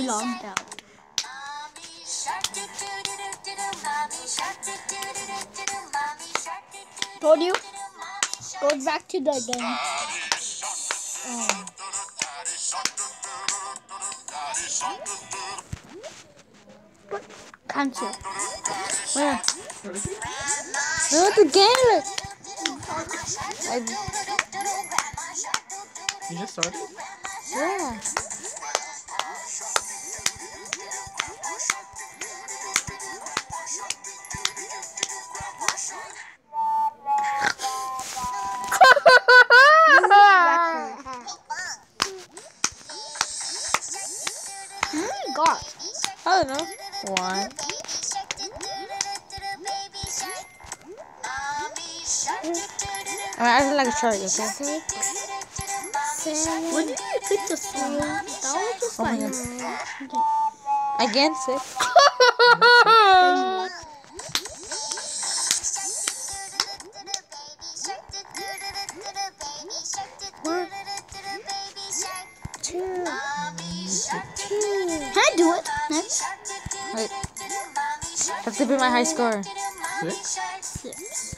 logged out. Told you. Goes back to the game. Cancel. Where? No, the game. You just started? Yeah. God. I don't know. One. I don't like a shark, okay? When did you pick the song? That was just Oh my like. Again, 6. One, two. Can I do it next? Wait. Have to be my high score. 6? 6.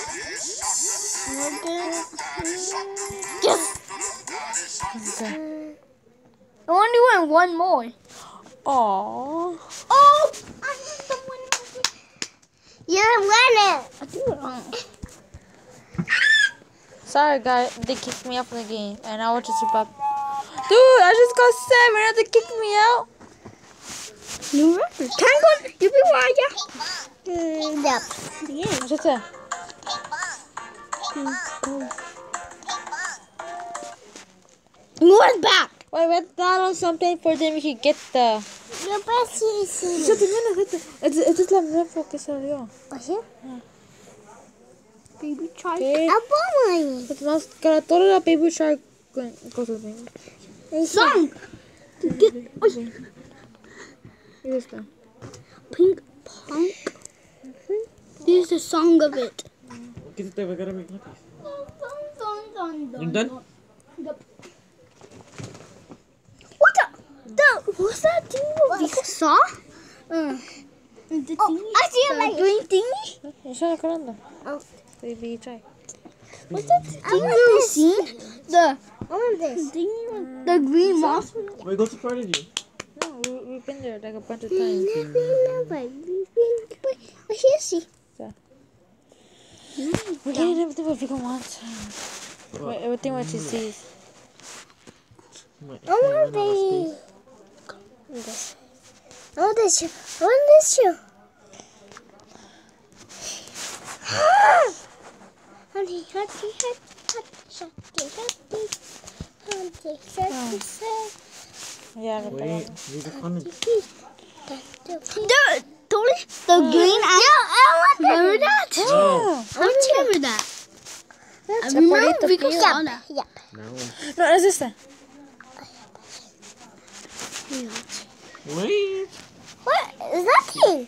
Yes! Okay. I only want one more. Aww. Oh! I have the one. You're winning. I do it wrong. Sorry, guys. They kicked me out from the game. And I was just about. Dude, I just got 7 and they kicked me out. New record. Can I go? You be where yep. Yeah. What's that? Move back. Wait, wait down on something for them we could get the. Your best is It's just like no focus on you. here. Baby shark. Okay. Abang. But mas kalau todo la baby shark go to the Song. Here's the. Pink punk. This is the song of it. Okay, so we gotta make cookies. You done? What what's that thing we saw? The thingy. I see it like green thingy. Isa na Oh. Baby shark. What's that thing you seen? The thingy, the green moss. Wait, go to Prodigy. No, we've been there like a bunch of times. Here, see. We're getting everything what we can want. Everything what she sees. I want this. I want this shoe. I want this shoe. Honey, honey, Yeah, I got that Wait, one. you just wanted. The green eye. Yeah, I want remember that. No. I remember that. I remember we could saw that. Yeah. No. No, it's this one. Wait. What is that thing?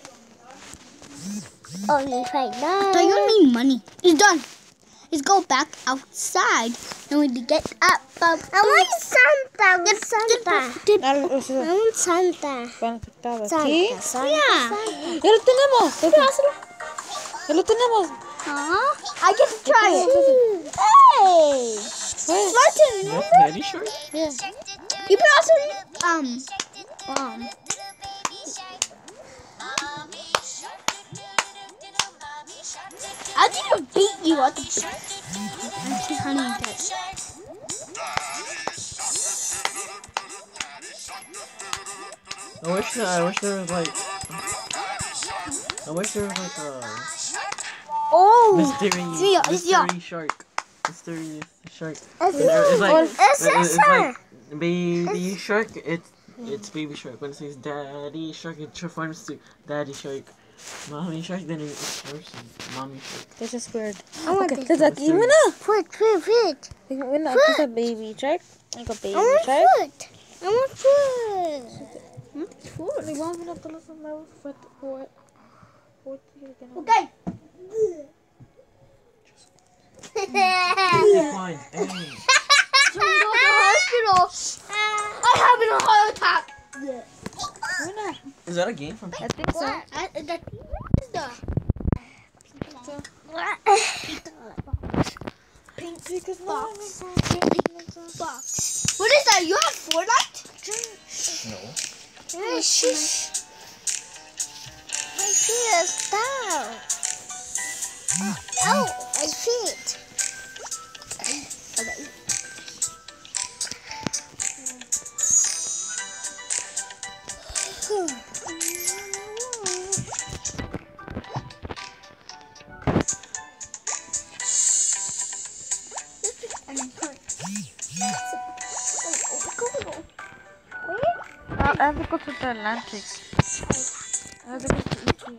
Only right now. So you need money. It's done. Let's go back outside and we get up. I want Santa. Santa. I want Santa. ¿Aquí? Yeah. Ya lo tenemos. Ya lo tenemos. I get to try it. Hey. Martin. That's Daddy Shark? Yeah. You can also I didn't beat you at the honey and catch. I wish there was like Oh. mystery shark. Mystery shark. It's like baby shark. It's baby shark. When it says daddy shark, it refers to daddy shark. Mommy shark, then it's person. Mommy shark. That's just weird. I want Okay, this. that's even na. Foot. We're not just a baby shark. Like a baby shark. Foot. I want foot. Like, why would I tell us my foot? What? Okay. Fine. Hey. Go to the hospital. I have a heart attack. Is that a game from? I think so. That is the pink box. Pink box. What is that? You have Fortnite? No. Shush. I see a star. Oh, I see it. Okay. I have to go to the Atlantic. I have to go to Ikea.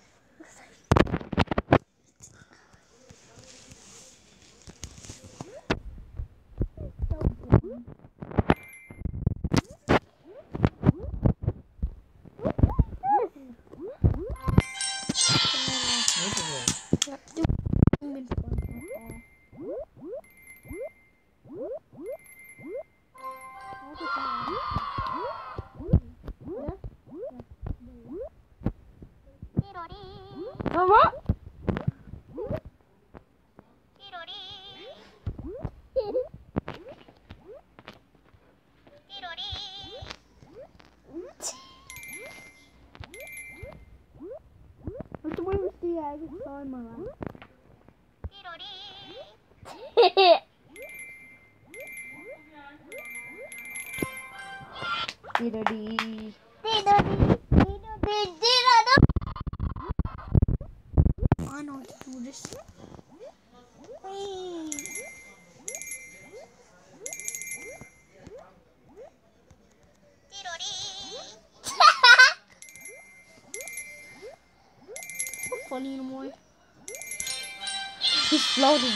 Oh, what? What's the weirdest thing I ever saw in my life? Dee-da-dee. I know how to do this. Not funny anymore. He's floating.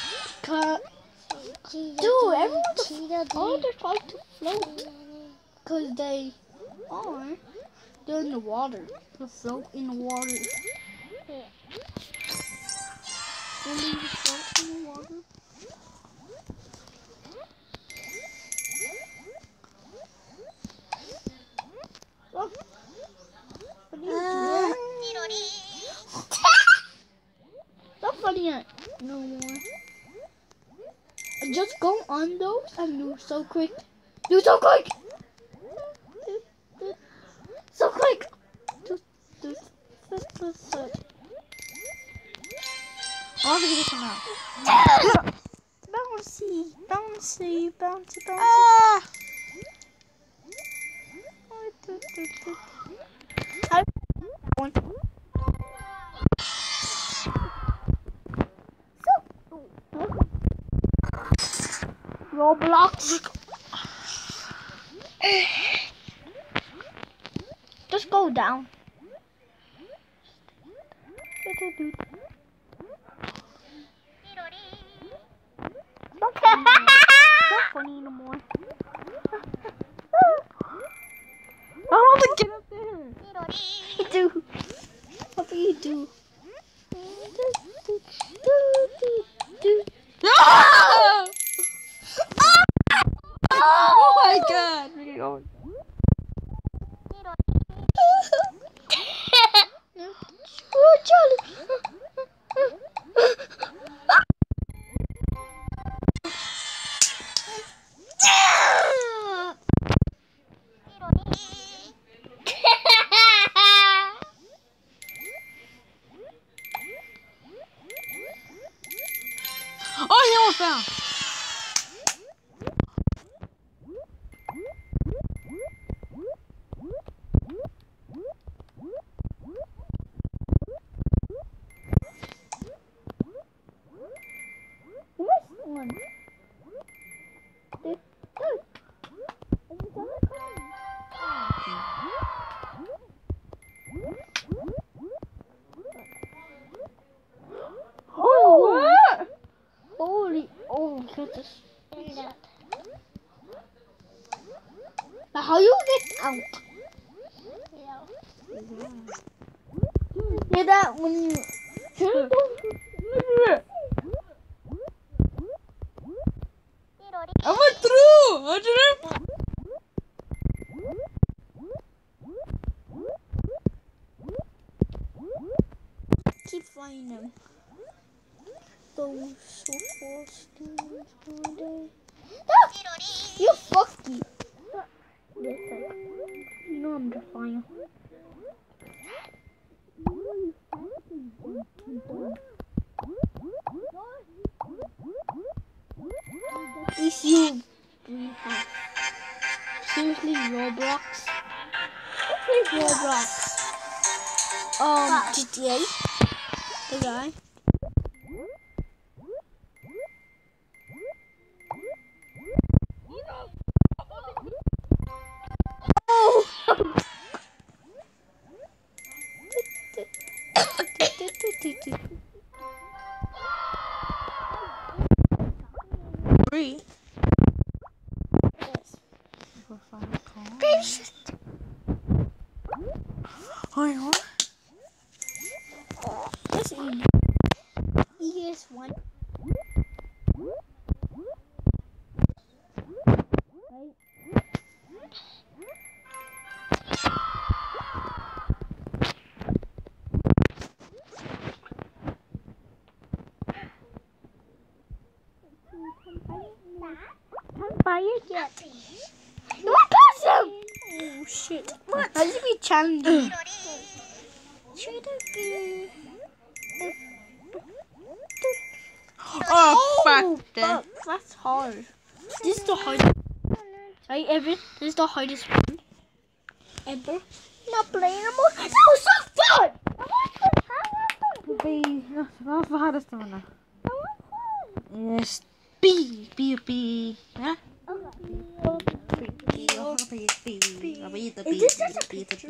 Dude, everyone's all they're trying to float. Because they are. They're in the water. They float in the water. When they just float in the water. Oh. What are you doing? Not funny no more. Just go on those and do so quick. Do so quick! So quick! Do. I want to get this one out. Bouncy. Ah! One. Roblox. Just go down. Not funny anymore. I want to get up there. You do. What do you do? Ah! Oh my god. We're gonna go. Oh, Charlie. Oh, he almost fell. Oh, what? Holy, oh my goodness. Now how you get out? Did that when you... I went through. I didn't. find them. Those so fast. You fucky. You know I'm defying. It's you. Seriously, Roblox? Who plays Roblox? GTA. The guy. Oh! Free. Yes. Hi, huh? Let's eat. Here's one. Can't buy it yet. What awesome! Oh shit. What? How did we challenge? Oh, fuck that. That's hard. This is the hardest. Right, Evan? This is the hardest one ever. Not playing anymore. That was so fun! That's the hardest one. Yes. B. Huh? Is this just a picture?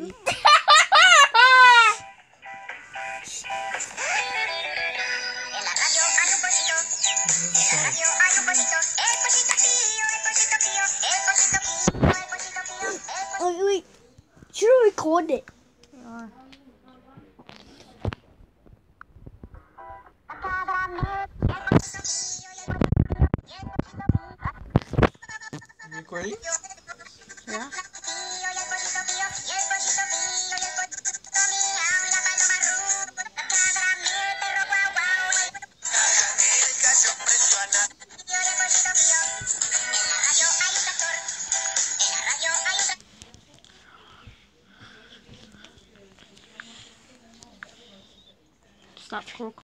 Oh wait, should have recorded it. Recording? Yeah. Stop, Crook.